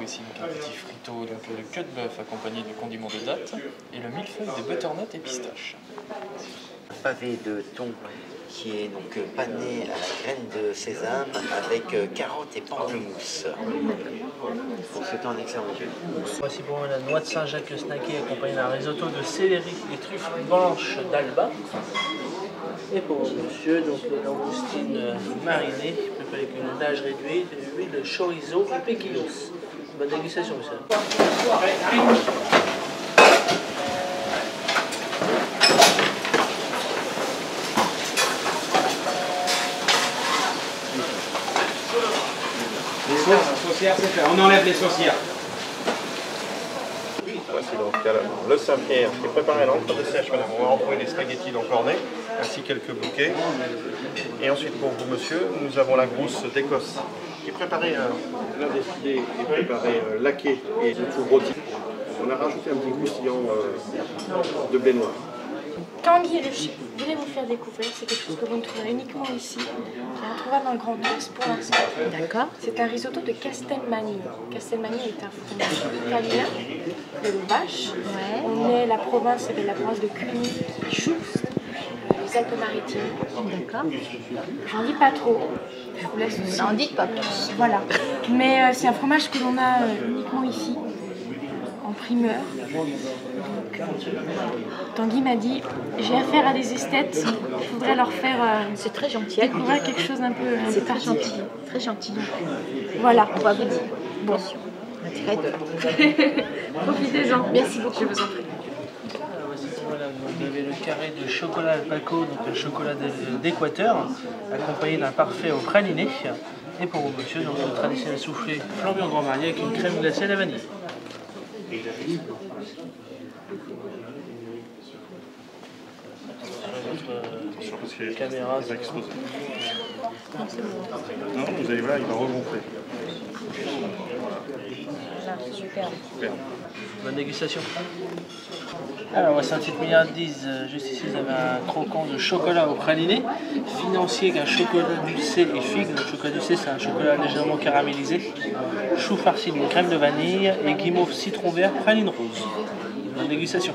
ici donc un petit frito, donc le queue de bœuf accompagné de condiments de date et le millefeuille de butternut et pistache. Un pavé de thon qui est donc pané à la graine de sésame avec carottes et pamplemousse. Pour ce temps, un excellent jeu. Voici pour moi la noix de Saint-Jacques snacké accompagnée d'un risotto de céleri et truffes blanches d'Alba. Et pour monsieur, donc les langoustines marinées, préparées avec une nage réduite, de l'huile de chorizo et péquinos. Bonne dégustation, monsieur. Les saucières, c'est fait. On enlève les saucières. Voici donc le Saint-Pierre qui est préparé à l'entre de sèche, madame. On va envoyer les spaghettis donc cornets, ainsi quelques bouquets. Et ensuite pour vous, monsieur, nous avons la grousse d'Écosse qui est préparée, l'un des filets est préparé laqué et tout rôti. On a rajouté un petit croustillant de blé noir. Tanguy Ruchet, je voulais vous faire découvrir, c'est quelque chose que vous ne trouverez uniquement ici, qui est introuvable dans le Grand Ouest pour l'instant. D'accord. C'est un risotto de Castelmagno. Castelmagno est un fromage italien de vache. Ouais. On est la province de Cluny, qui est juste les Alpes-Maritimes. D'accord. J'en dis pas trop, je vous laisse aussi. N'en dites pas plus. Voilà. Mais c'est un fromage que l'on a uniquement ici, en primeur. Tanguy m'a dit, j'ai affaire à des esthètes, il faudrait leur faire C'est très gentil. découvrir quelque chose un peu C'est très particulier. gentil. Très gentil. Voilà. On va vous dire. Bon. Très de... Profitez-en. Merci beaucoup. Je vous en prie. Voici madame, vous avez le carré de chocolat alpaco, donc un chocolat d'Équateur, accompagné d'un parfait au praliné. Et pour vous monsieur, donc le traditionnel soufflé flambé en Grand Marnier avec une crème glacée à la vanille. Attention parce qu'il Caméra, va exploser. Non, vous allez voir, il va regonfler. Super. Super. Bonne dégustation. Alors voici un titre milliardise, juste ici vous avez un croquant de chocolat au praliné, financier qu'un chocolat dulcé et figue. Le chocolat dulcé c'est un chocolat légèrement caramélisé, chou farci d'une crème de vanille et guimauve citron vert praline rose. Bonne dégustation.